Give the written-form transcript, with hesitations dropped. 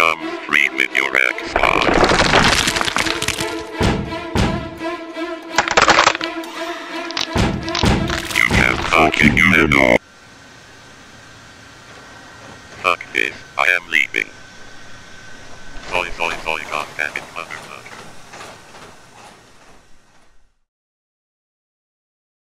Read with your ex-pod. You can fucking know. Fuck this, I am leaving. Sorry, god damn it.